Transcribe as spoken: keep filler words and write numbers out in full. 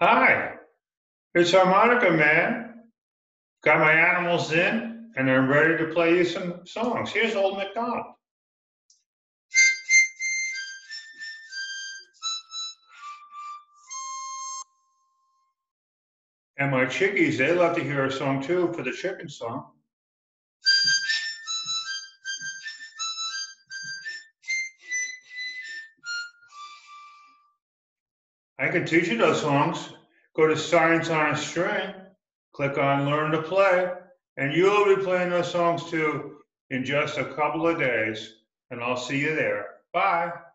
Hi, it's Harmonica, man. Got my animals in, and I'm ready to play you some songs. Here's Old McDonald. And my chickies, they love to hear a song too for the chicken song. I can teach you those songs. Go to Science on a String, click on Learn to Play, and you'll be playing those songs too in just a couple of days. And I'll see you there. Bye.